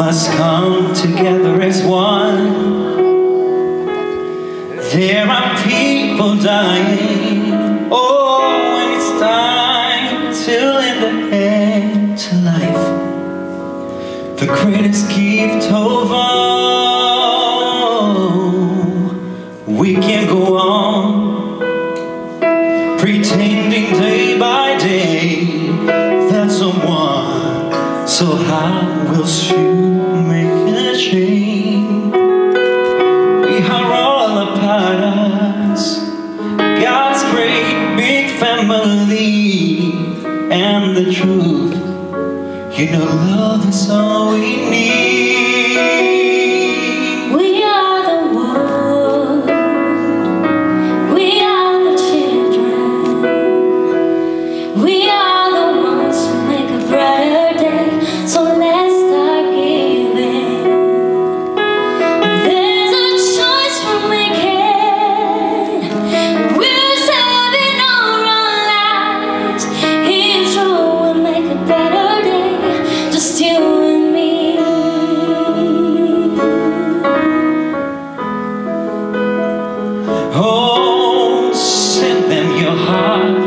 must come together as one. There are people dying, oh, and it's time to lend a hand to life, the greatest gift of all. We can't go on pretending day by day that someone so how will soon make a change. We are all a part of God's great big family, and the truth, you know, love is all we need. We are the world, we are the children, we are the ones who make a brighter day, so let's start giving. There's a choice we're making, we're saving our lives. It's true, we'll make a better day, just you and me. Oh, send them your heart,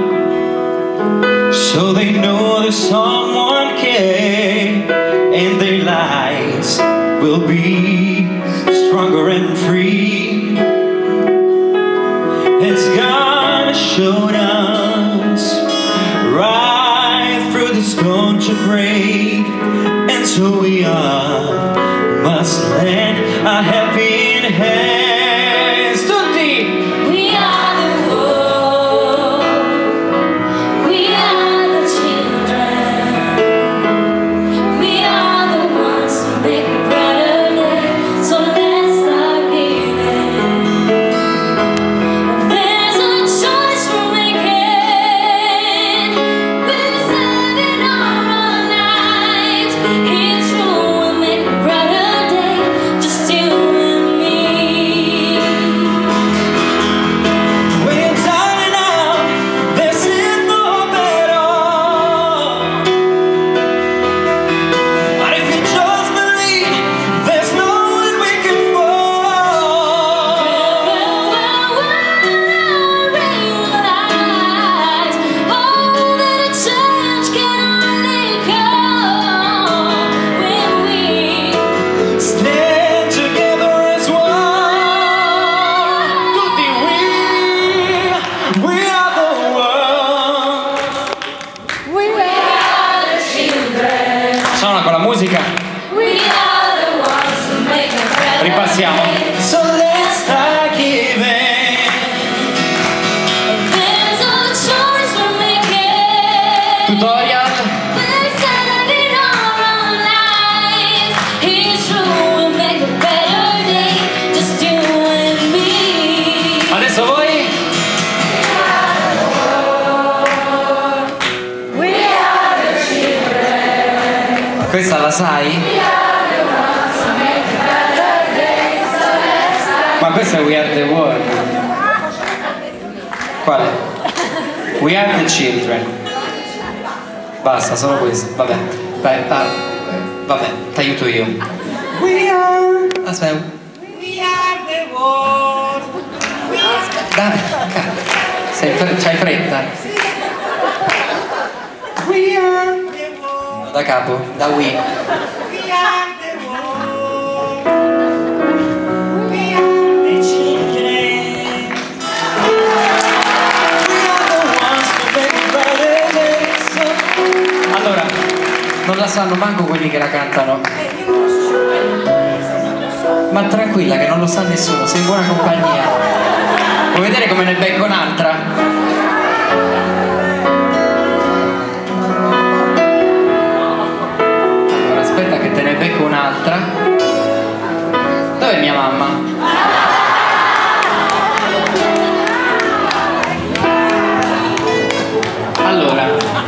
so they know there's someone care, and their lives will be stronger and free. It's God showed us right through the stone to break, and so we are must lend a helping hand. Tutti! We are the world, we are the children, we are the ones who make a brighter day, so let's start giving. There's a choice we're making, we're saving our lives. It's true, we'll make a brighter day, just you and me. When you're down and out, this is no better. But if you just believe, there's no one we can fall. Realize, oh, that a change can only come when we Stand together as one. Tutti, we are the world. are the children, Suona con la musica. we are the ones who make a better Ripassiamo. day. So let's start giving. There's a choice we're making, Tutorial. we're saving our lives. It's true, we'll make a better day, just you and me. Adesso voi. We are the children, Questa la sai? we are the ones who make a better day, so let's start. Ma questa è We Are The World. Quale? We Are The Children. Basta, solo questo. Vabbè. Vai, vabbè, t'aiuto io. We are. Aspetta. We are the world. Dai, c'hai fretta? We are the world. Da capo, da We. We are the world. We are the children. Allora, non la sanno manco quelli che la cantano. Ma tranquilla che non lo sa nessuno, sei in buona compagnia. Vuoi vedere come ne becco un'altra? Allora aspetta che te ne becco un'altra. Dov'è mia mamma? Allora,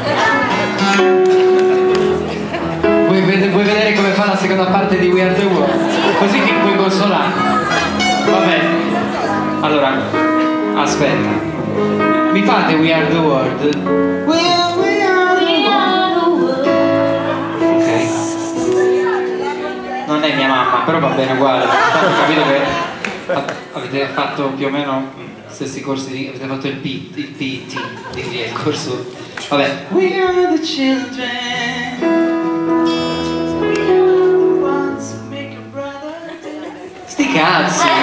vuoi vedere come fa la seconda parte di We Are The World? Così ti puoi consolare. Va bene. Allora, aspetta. Mi fate We Are The World? We are the world. Ok. lei è mia mamma, però va bene uguale. Tanto ho capito che avete fatto più o meno stessi corsi, avete fatto il PT, il corso. Vabbè. We are the children. We are the ones who make a brother. Sti cazzi.